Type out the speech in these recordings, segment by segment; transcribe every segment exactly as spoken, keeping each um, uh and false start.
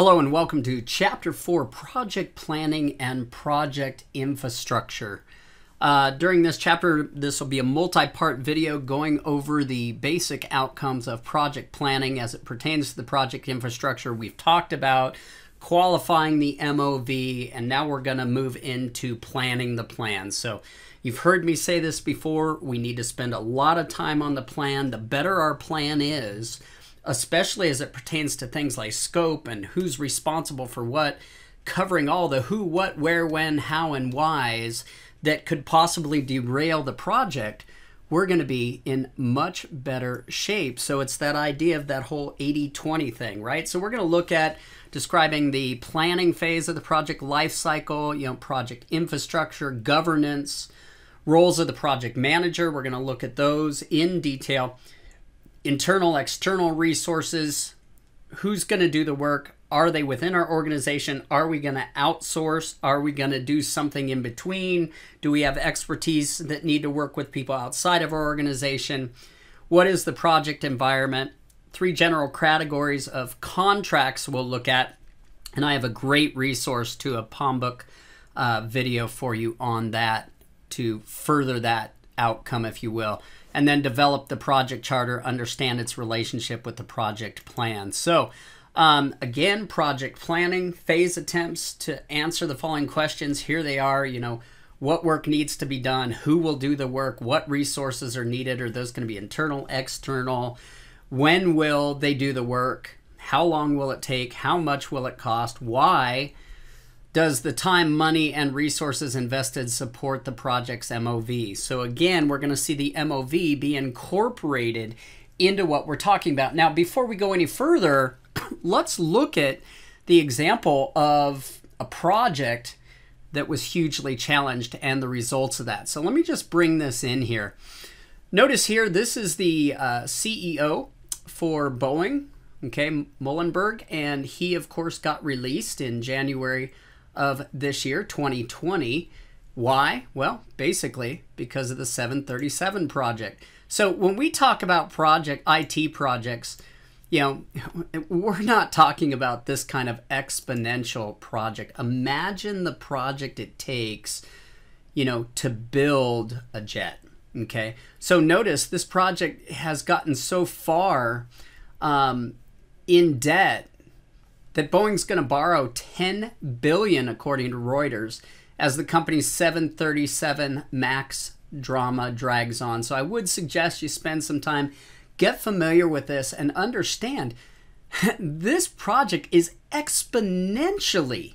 Hello and welcome to Chapter four, Project Planning and Project Infrastructure. Uh, during this chapter, this will be a multi-part video going over the basic outcomes of project planning as it pertains to the project infrastructure. We've talked about qualifying the M O V, and now we're going to move into planning the plan. So you've heard me say this before, we need to spend a lot of time on the plan. The better our plan is, especially as it pertains to things like scope and who's responsible for what, covering all the who, what, where, when, how, and whys that could possibly derail the project, we're going to be in much better shape. So it's that idea of that whole eighty twenty thing, right? So we're going to look at describing the planning phase of the project life cycle, you know, project infrastructure, governance, roles of the project manager. We're going to look at those in detail. Internal, external resources, who's going to do the work? Are they within our organization? Are we going to outsource? Are we going to do something in between? Do we have expertise that need to work with people outside of our organization? What is the project environment? Three general categories of contracts we'll look at. And I have a great resource to a PalmBook uh, video for you on that to further that outcome, if you will. And then develop the project charter, understand its relationship with the project plan. So um, again, project planning, phase attempts to answer the following questions. Here they are, you know, what work needs to be done? Who will do the work? What resources are needed? Are those going to be internal, external? When will they do the work? How long will it take? How much will it cost? Why does the time, money, and resources invested support the project's M O V? So again, we're going to see the M O V be incorporated into what we're talking about. Now, before we go any further, let's look at the example of a project that was hugely challenged and the results of that. So let me just bring this in here. Notice here, this is the uh, C E O for Boeing, okay, Muhlenberg, and he, of course, got released in January of this year, twenty twenty. Why? Well, basically because of the seven thirty-seven project. So when we talk about project I T projects, you know, we're not talking about this kind of exponential project. Imagine the project it takes, you know, to build a jet. Okay. So notice this project has gotten so far um, in debt that Boeing's going to borrow ten billion dollars, according to Reuters, as the company's seven thirty-seven MAX drama drags on. So I would suggest you spend some time, get familiar with this, and understand this project is exponentially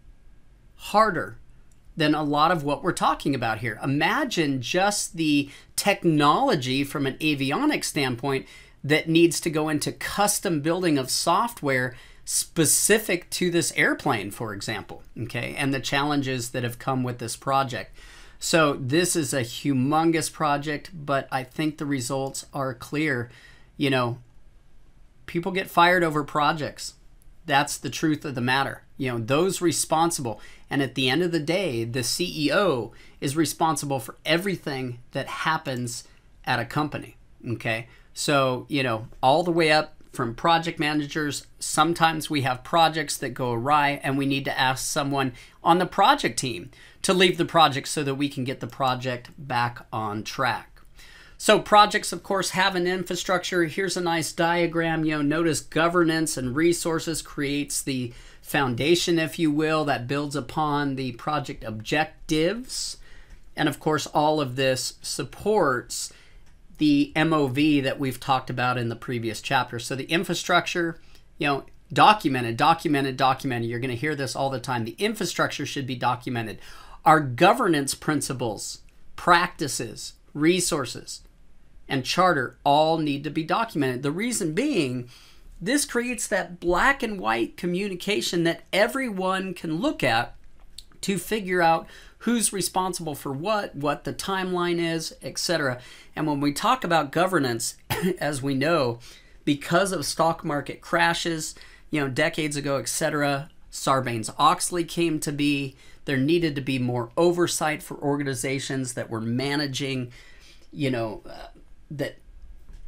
harder than a lot of what we're talking about here. Imagine just the technology from an avionics standpoint that needs to go into custom building of software specific to this airplane, for example, okay, and the challenges that have come with this project. So this is a humongous project, but I think the results are clear. You know, people get fired over projects. That's the truth of the matter. You know, those responsible. And at the end of the day, the C E O is responsible for everything that happens at a company, okay? So, you know, all the way up from project managers, sometimes we have projects that go awry and we need to ask someone on the project team to leave the project so that we can get the project back on track. So projects, of course, have an infrastructure. Here's a nice diagram. You know, notice governance and resources creates the foundation, if you will, that builds upon the project objectives. And of course, all of this supports the M O V that we've talked about in the previous chapter. So the infrastructure, you know, documented, documented, documented. You're going to hear this all the time. The infrastructure should be documented. Our governance principles, practices, resources, and charter all need to be documented. The reason being, this creates that black and white communication that everyone can look at to figure out who's responsible for what, what the timeline is, et cetera. And when we talk about governance, as we know, because of stock market crashes, you know, decades ago, et cetera, Sarbanes-Oxley came to be. There needed to be more oversight for organizations that were managing, you know, uh, that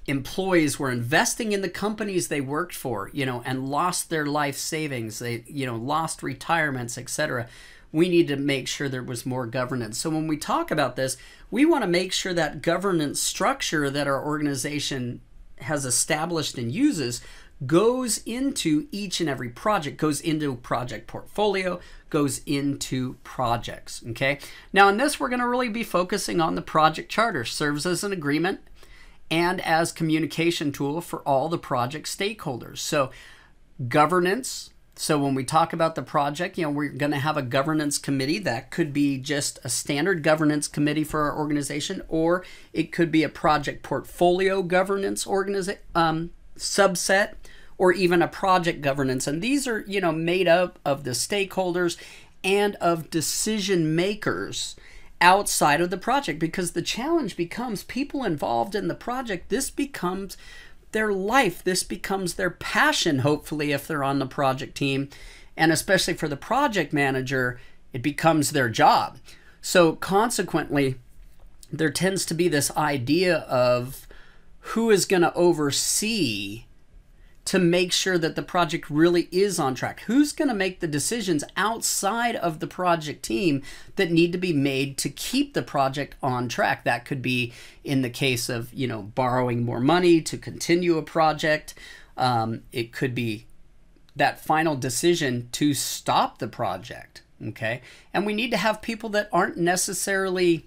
employees were investing in the companies they worked for, you know, and lost their life savings, they, you know, lost retirements, et cetera. We need to make sure there was more governance. So when we talk about this, we want to make sure that governance structure that our organization has established and uses goes into each and every project, goes into project portfolio, goes into projects, okay? Now in this, we're gonna really be focusing on the project charter. Serves as an agreement and as communication tool for all the project stakeholders. So governance, so when we talk about the project, you know, we're gonna have a governance committee. That could be just a standard governance committee for our organization, or it could be a project portfolio governance organiza- um, subset, or even a project governance. And these are, you know, made up of the stakeholders and of decision makers outside of the project, because the challenge becomes people involved in the project. This becomes their life. This becomes their passion, hopefully, if they're on the project team. And especially for the project manager, it becomes their job. So consequently, there tends to be this idea of who is going to oversee to make sure that the project really is on track. Who's going to make the decisions outside of the project team that need to be made to keep the project on track? That could be in the case of, you know, borrowing more money to continue a project. Um, it could be that final decision to stop the project, okay? And we need to have people that aren't necessarily,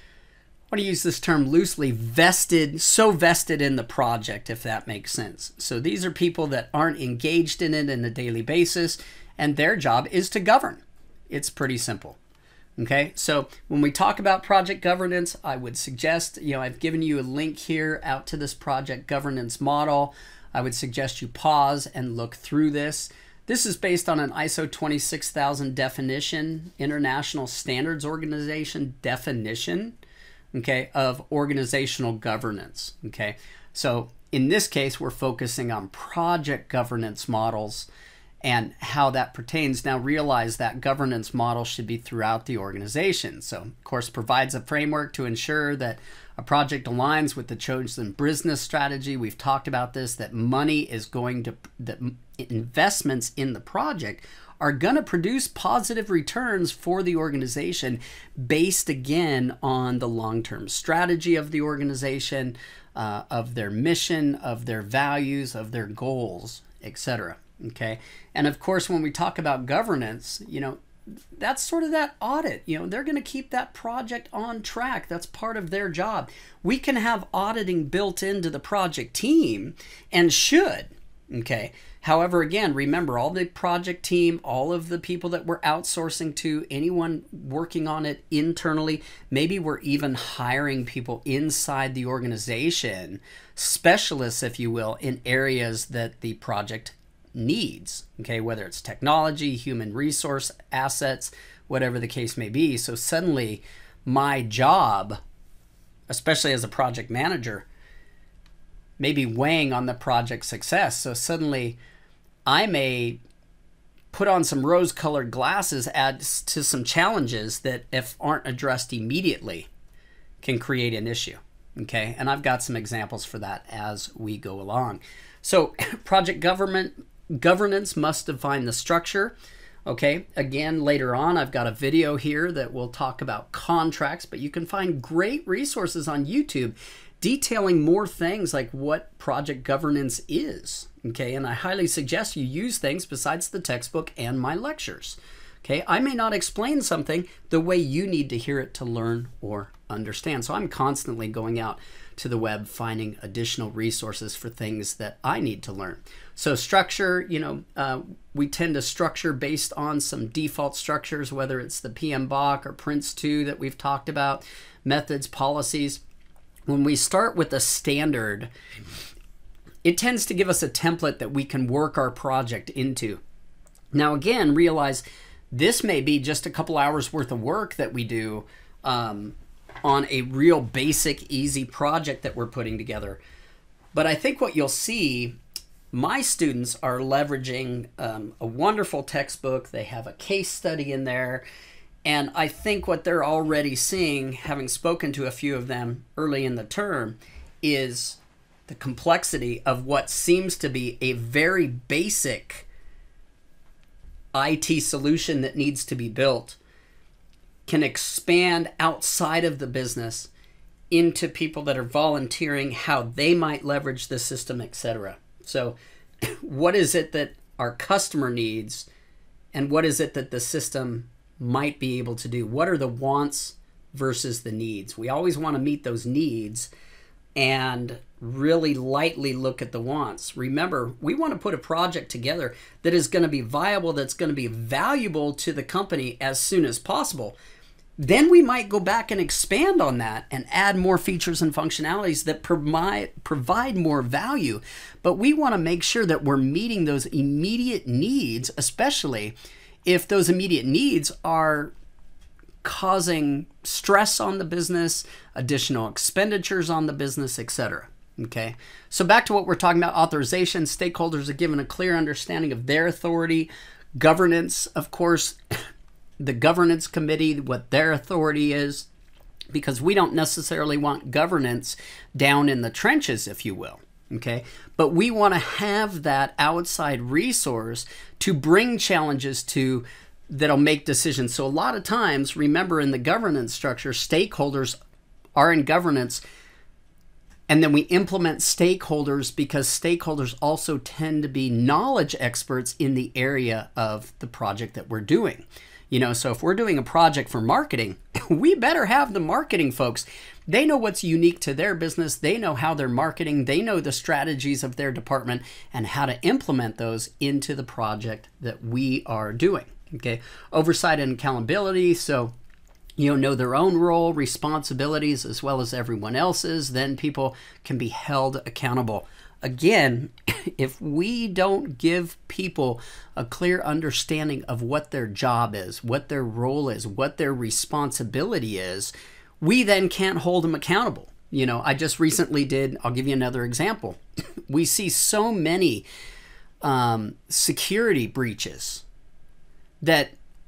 I want to use this term loosely, vested, so vested in the project, if that makes sense. So these are people that aren't engaged in it on a daily basis, and their job is to govern. It's pretty simple. Okay, so when we talk about project governance, I would suggest, you know, I've given you a link here out to this project governance model. I would suggest you pause and look through this. This is based on an I S O twenty-six thousand definition, International Standards Organization definition, okay, of organizational governance, okay? So in this case, we're focusing on project governance models and how that pertains. Now realize that governance model should be throughout the organization. So of course, provides a framework to ensure that a project aligns with the chosen business strategy. We've talked about this, that money is going to, that investments in the project are going to produce positive returns for the organization based again on the long-term strategy of the organization, uh, of their mission, of their values, of their goals, et cetera. Okay, and of course, when we talk about governance, you know, that's sort of that audit. You know, they're going to keep that project on track. That's part of their job. We can have auditing built into the project team, and should. Okay. However, again, remember, all the project team, all of the people that we're outsourcing to, anyone working on it internally, maybe we're even hiring people inside the organization, specialists, if you will, in areas that the project needs, okay, whether it's technology, human resource assets, whatever the case may be. So suddenly my job, especially as a project manager, may be weighing on the project success. So suddenly I may put on some rose-colored glasses, add to some challenges that, if aren't addressed immediately, can create an issue. Okay, and I've got some examples for that as we go along. So project government governance must define the structure. Okay, again, later on, I've got a video here that will talk about contracts, but you can find great resources on YouTube detailing more things like what project governance is. Okay, and I highly suggest you use things besides the textbook and my lectures. Okay, I may not explain something the way you need to hear it to learn or understand. So I'm constantly going out to the web finding additional resources for things that I need to learn. So structure, you know, uh, we tend to structure based on some default structures, whether it's the P M B O K or Prince two that we've talked about, methods, policies. When we start with a standard, it tends to give us a template that we can work our project into. Now again, realize this may be just a couple hours worth of work that we do um, on a real basic, easy project that we're putting together. But I think what you'll see, my students are leveraging um, a wonderful textbook. They have a case study in there. And I think what they're already seeing, having spoken to a few of them early in the term, is the complexity of what seems to be a very basic I T solution that needs to be built can expand outside of the business into people that are volunteering, how they might leverage the system, et cetera. So what is it that our customer needs, and what is it that the system might be able to do? What are the wants versus the needs? We always want to meet those needs and really lightly look at the wants. Remember, we want to put a project together that is going to be viable, that's going to be valuable to the company as soon as possible. Then we might go back and expand on that and add more features and functionalities that provide, provide more value. But we want to make sure that we're meeting those immediate needs, especially if those immediate needs are causing stress on the business, additional expenditures on the business, et cetera. Okay, so back to what we're talking about, authorization. Stakeholders are given a clear understanding of their authority. Governance, of course, the governance committee, what their authority is, because we don't necessarily want governance down in the trenches, if you will. Okay, but we want to have that outside resource to bring challenges to that'll make decisions. So a lot of times, remember, in the governance structure, stakeholders are in governance, and then we implement stakeholders because stakeholders also tend to be knowledge experts in the area of the project that we're doing. You know, so if we're doing a project for marketing, we better have the marketing folks. They know what's unique to their business. They know how they're marketing. They know the strategies of their department and how to implement those into the project that we are doing. Okay, oversight and accountability. So, you know, know their own role, responsibilities, as well as everyone else's. Then people can be held accountable. Again, if we don't give people a clear understanding of what their job is, what their role is, what their responsibility is, we then can't hold them accountable. You know, I just recently did, I'll give you another example. We see so many um, security breaches that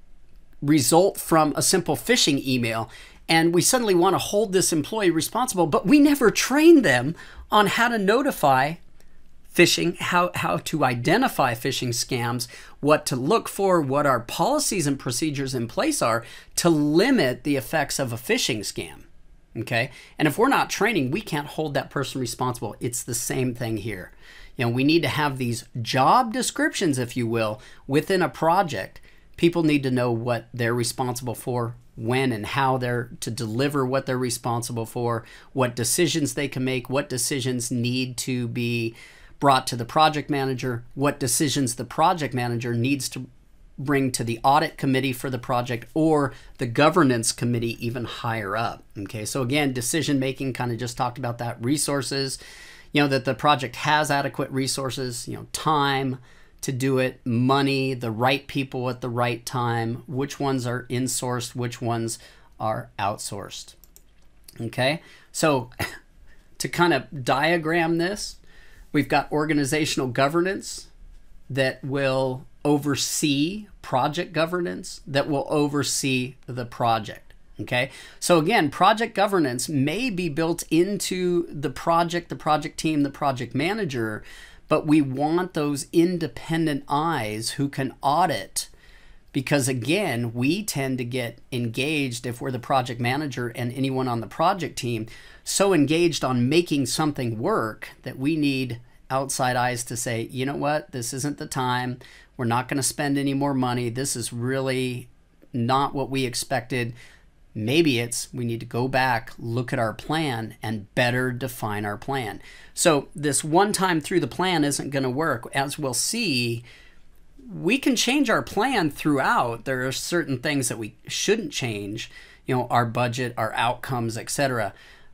result from a simple phishing email, and we suddenly want to hold this employee responsible, but we never train them on how to notify phishing, how, how to identify phishing scams, what to look for, what our policies and procedures in place are to limit the effects of a phishing scam. Okay, and if we're not training, we can't hold that person responsible. It's the same thing here. You know, we need to have these job descriptions, if you will, within a project. People need to know what they're responsible for, when and how they're to deliver what they're responsible for, what decisions they can make, what decisions need to be brought to the project manager, what decisions the project manager needs to bring to the audit committee for the project or the governance committee even higher up. Okay, so again, decision making, kind of just talked about that. Resources, you know, that the project has adequate resources, you know, time to do it, money, the right people at the right time, which ones are insourced, which ones are outsourced. Okay, so to kind of diagram this, we've got organizational governance that will oversee project governance, that will oversee the project. Okay, so again, project governance may be built into the project, the project team, the project manager, but we want those independent eyes who can audit, because again, we tend to get engaged, if we're the project manager and anyone on the project team, so engaged on making something work that we need outside eyes to say, you know what, this isn't the time. We're not going to spend any more money. This is really not what we expected. Maybe it's we need to go back, look at our plan, and better define our plan. So this one time through the plan isn't going to work. As we'll see, we can change our plan throughout. There are certain things that we shouldn't change, you know, our budget, our outcomes, et cetera.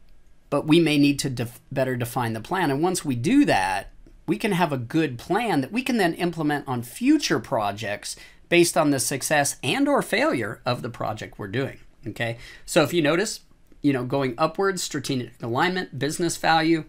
But we may need to def- better define the plan. And once we do that, we can have a good plan that we can then implement on future projects based on the success and or failure of the project we're doing. Okay, so if you notice, you know, going upwards, strategic alignment, business value,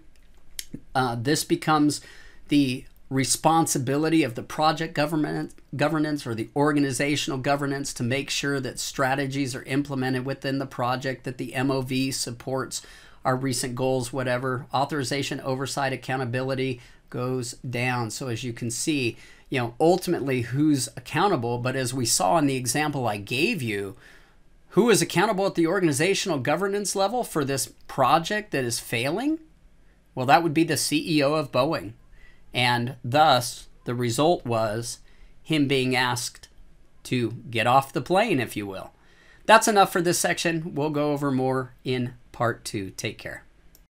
uh, this becomes the responsibility of the project government governance or the organizational governance to make sure that strategies are implemented within the project, that the M O V supports our recent goals, whatever. Authorization, oversight, accountability goes down. So as you can see, you know, ultimately who's accountable, but as we saw in the example I gave you, who is accountable at the organizational governance level for this project that is failing? Well, that would be the C E O of Boeing. And thus, the result was him being asked to get off the plane, if you will. That's enough for this section. We'll go over more in part two. Take care.